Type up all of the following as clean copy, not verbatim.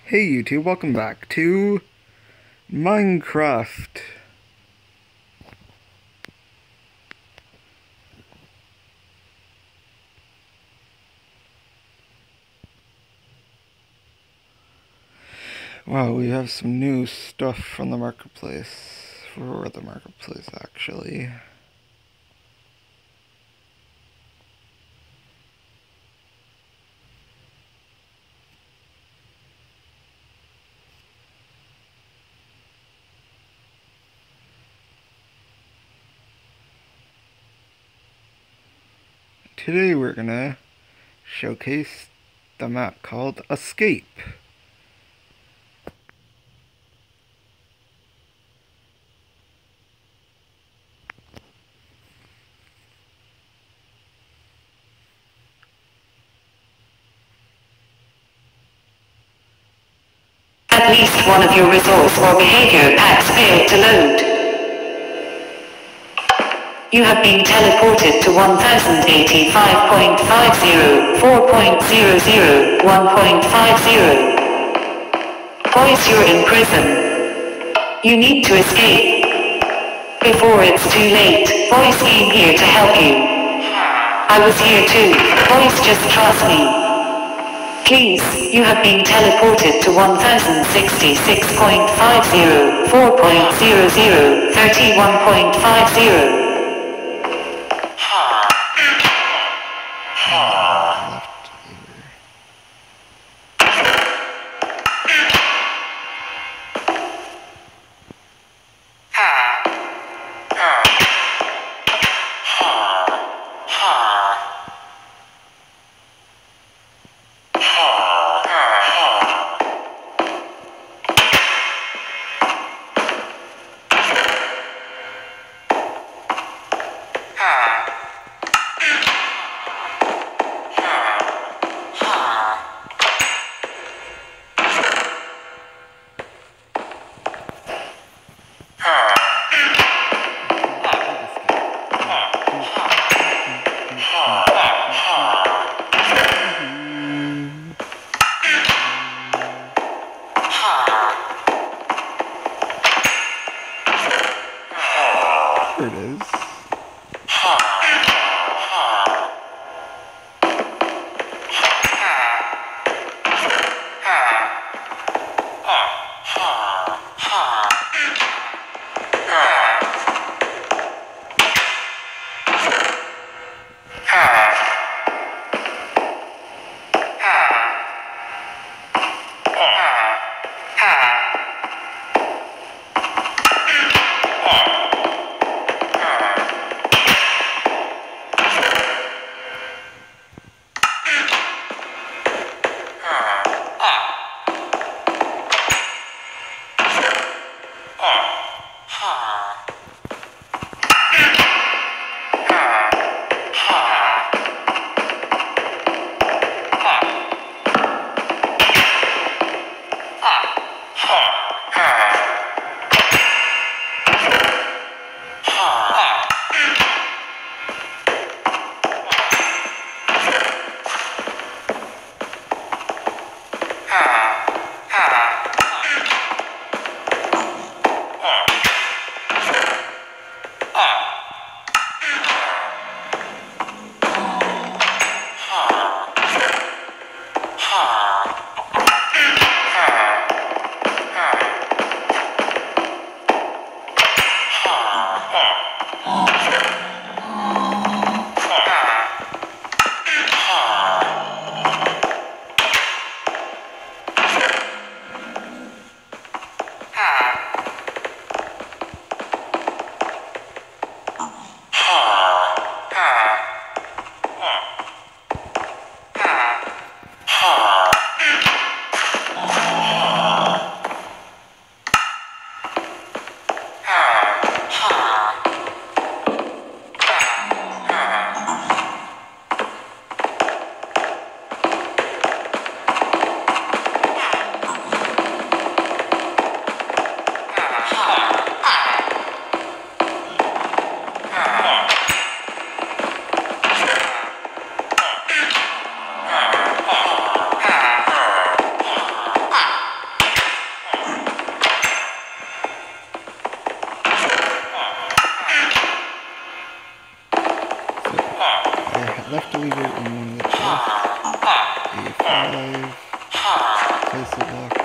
Hey YouTube, welcome back to Minecraft. Wow, we have some new stuff from the marketplace. For the marketplace, actually. Today we're gonna showcase the map called Escape. At least one of your resource or behavior packs failed to load. You have been teleported to 1085.50, 4.00, 1.50. Boys, you're in prison. You need to escape. Before it's too late, Boys came here to help you. I was here too. Boys, just trust me. Please, you have been teleported to 1066.50, 4.00, 31.50. Here it is. left to leave it in the chest. A5. Place the block.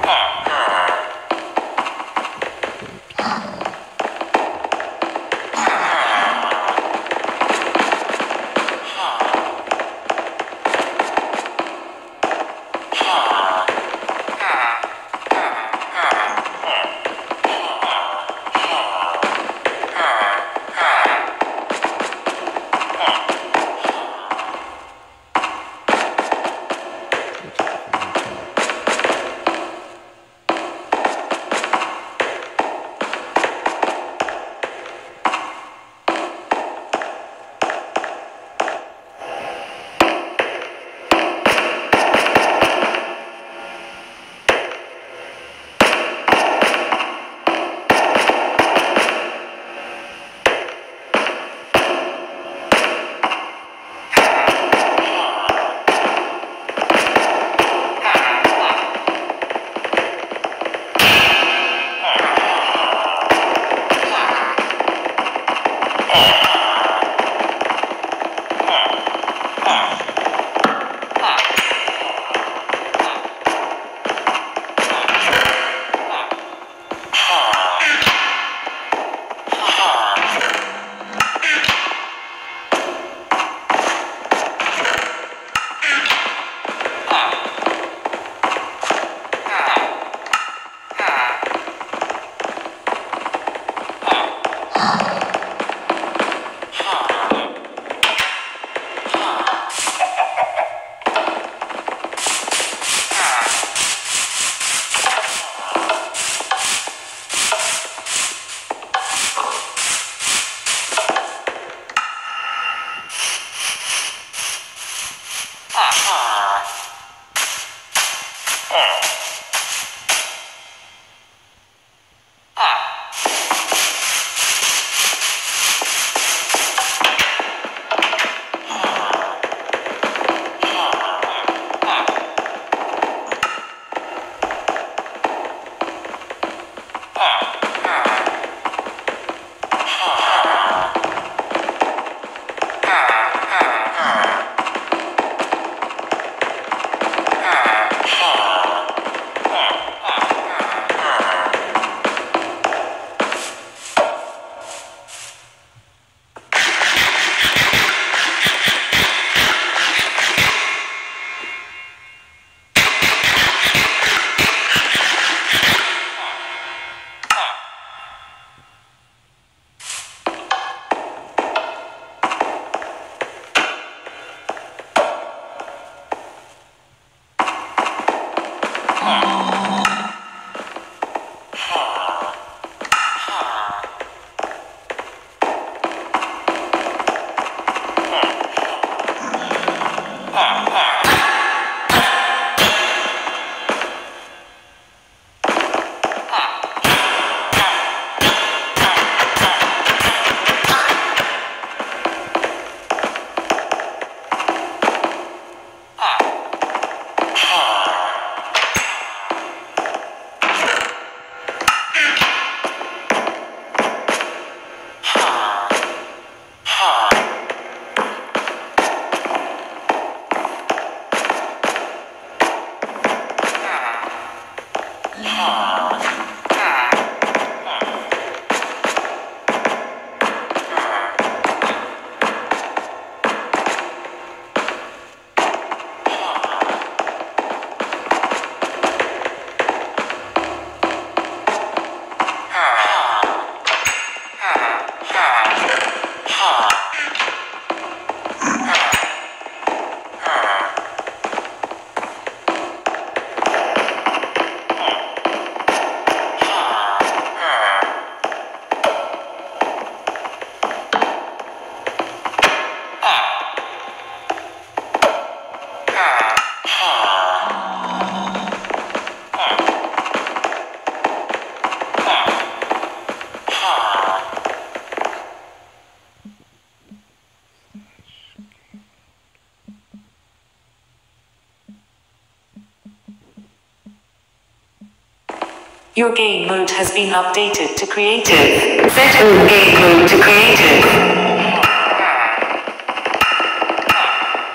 Your game mode has been updated to creative. Set home game mode to creative.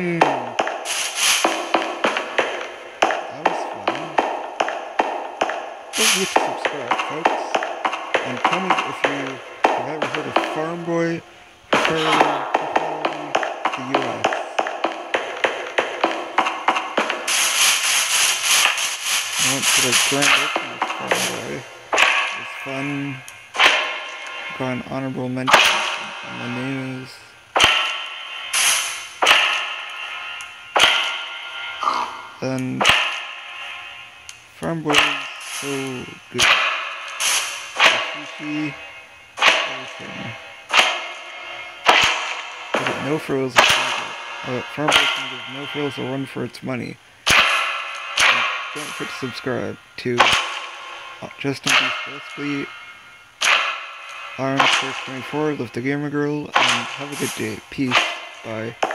That was fun. Don't forget to subscribe, folks. And comment if you have ever heard of Farm Boy, preferably the US. I went to the grand opening of Farm Boy. It was fun. Got an honorable mention. And my name is... And Farm Boy is so good. The sushi, everything. But at no frills, Farm Boy can give no frills a run for its money. And don't forget to subscribe to Justin Beast Leslie, Iron Force 24, Lift the Gamer Girl, and have a good day. Peace. Bye.